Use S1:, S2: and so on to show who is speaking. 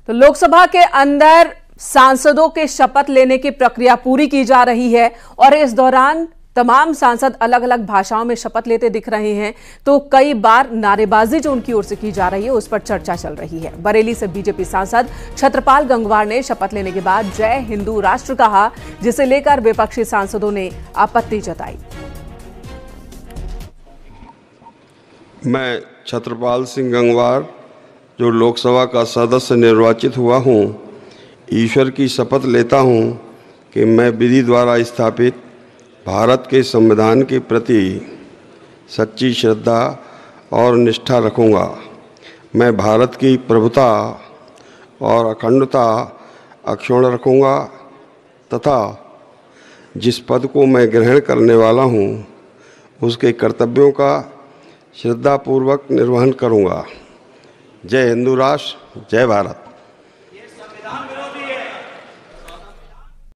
S1: तो लोकसभा के अंदर सांसदों के शपथ लेने की प्रक्रिया पूरी की जा रही है और इस दौरान तमाम सांसद अलग अलग भाषाओं में शपथ लेते दिख रहे हैं। तो कई बार नारेबाजी जो उनकी ओर से की जा रही है उस पर चर्चा चल रही है। बरेली से बीजेपी सांसद छत्रपाल गंगवार ने शपथ लेने के बाद जय हिंदू राष्ट्र कहा, जिसे लेकर विपक्षी सांसदों ने आपत्ति जताई।
S2: मैं छत्रपाल सिंह गंगवार जो लोकसभा का सदस्य निर्वाचित हुआ हूँ, ईश्वर की शपथ लेता हूँ कि मैं विधि द्वारा स्थापित भारत के संविधान के प्रति सच्ची श्रद्धा और निष्ठा रखूँगा। मैं भारत की प्रभुता और अखंडता अक्षुण्ण रखूँगा तथा जिस पद को मैं ग्रहण करने वाला हूँ उसके कर्तव्यों का श्रद्धापूर्वक निर्वहन करूँगा। जय हिंदू राष्ट्र, जय भारत।